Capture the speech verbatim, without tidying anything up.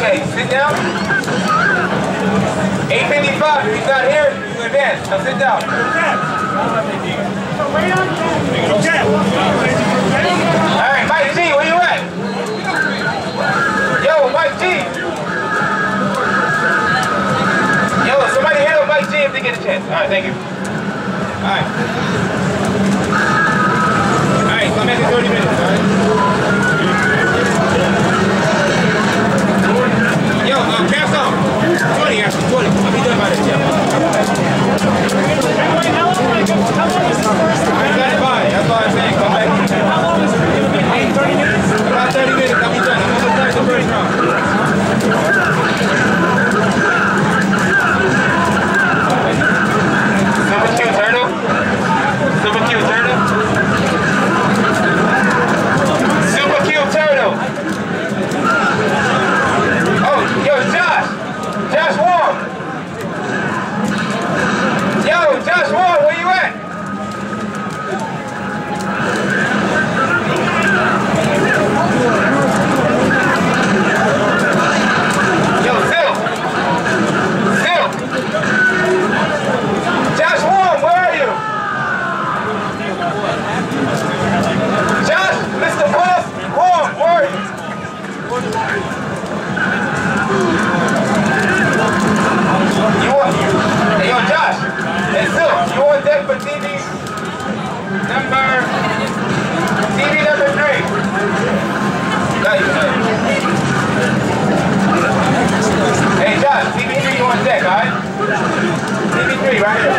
Okay, sit down. eight fifty-five, if he's not here, you advance. Now sit down. Alright, Mike G, where you at? Yo, Mike G. Yo, somebody handle Mike G if they get a chance. Alright, thank you. Alright. Alright, so I'm at the thirty minutes, alright? Yo, uh, caps on. twenty, actually, twenty. I'll be done by this, yeah. How long is the first round? That's fine, that's all I'm saying. Come back. How long is it? thirty minutes? About thirty minutes, I'll be done. I'm almost done the first round. Super cute turtle? Super cute turtle? Super cute turtle! Oh, yo, Josh! Josh Wong! Yo, Josh Wong, where you at? Yo, Phil! Phil! Josh Wong, where are you? Josh, Mister Boss Wong, where are you? You want, hey, yo, Josh, hey, Phil, you want that for T V number, T V number three? Got you, Phil. Hey, Josh, T V three, you want deck, alright? T V three, right here.